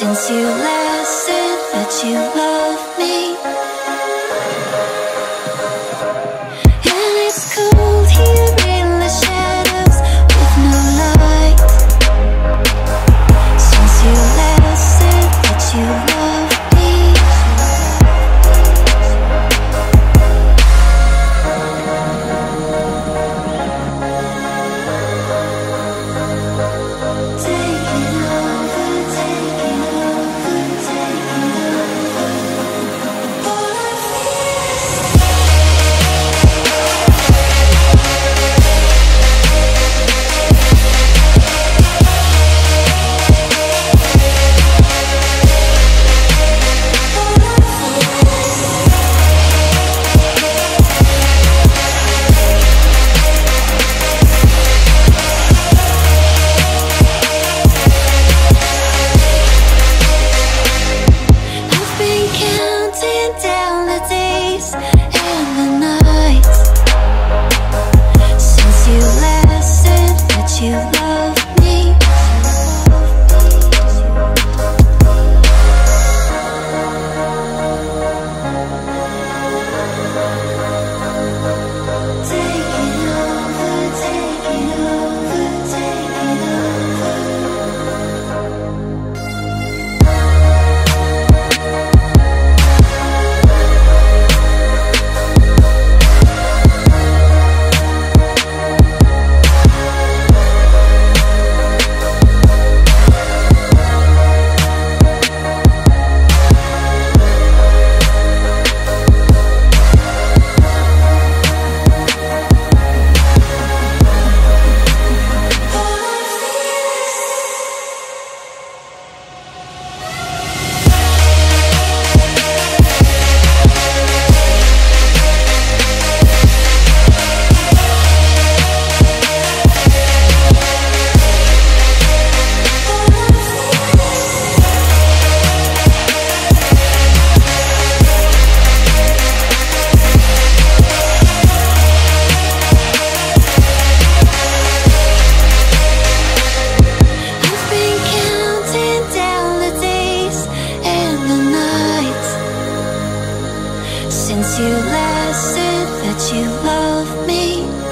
Since you last said that you love me, and it's cold here in the shadows with no light. Since you last said that you love me, taking over, taking over, taking over. All I I've been counting down the days and the nights since you last said that you love me. Taking over, taking over, taking over. I've been counting down the days and the nights since you last said that you love me.